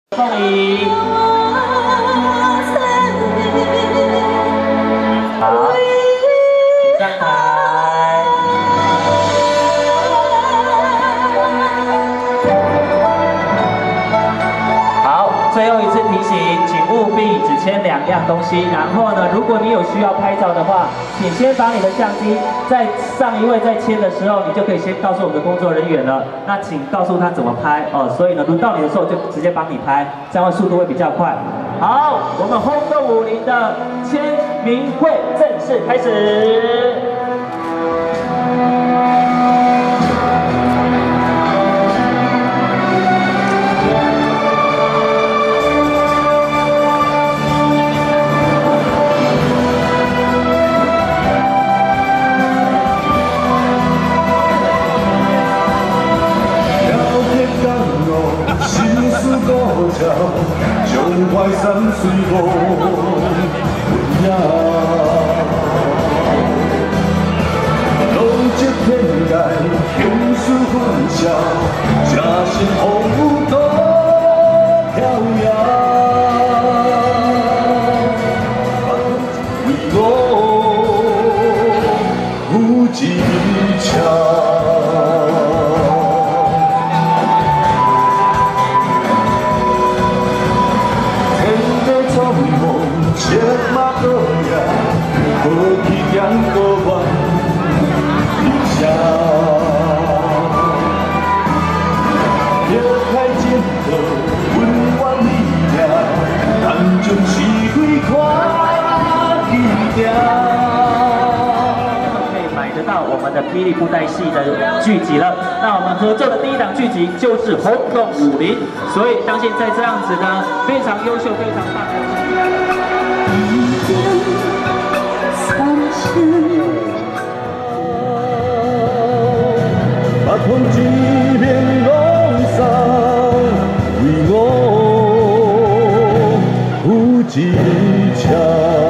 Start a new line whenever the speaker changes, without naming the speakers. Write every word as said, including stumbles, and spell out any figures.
凤仪，好，请上台。好，最后一次提醒，请务必只签两样东西。然后呢，如果你有需要拍照的话，请先把你的相机在上一位在签的时候，你就可以先告诉我们的工作人员了。那请告诉他怎么拍哦。所以呢，轮到你的时候就直接帮你拍，这样速度会比较快。好，我们轰动武林的签名会正式开始。将淮山水路分野，浪迹天涯，雄姿奋骁，正是风雨多飘摇。为我负一桥。 切马高呀，无去点高原人生，绕开前途，温暖力量，咱将是非看起定。可以买得到我们的霹雳布袋戏的剧集了。那我们合作的第一档剧集就是《轰动武林》，所以相信在这样子的非常优秀、非常棒的。 八方一面浪骚，为我负一桥。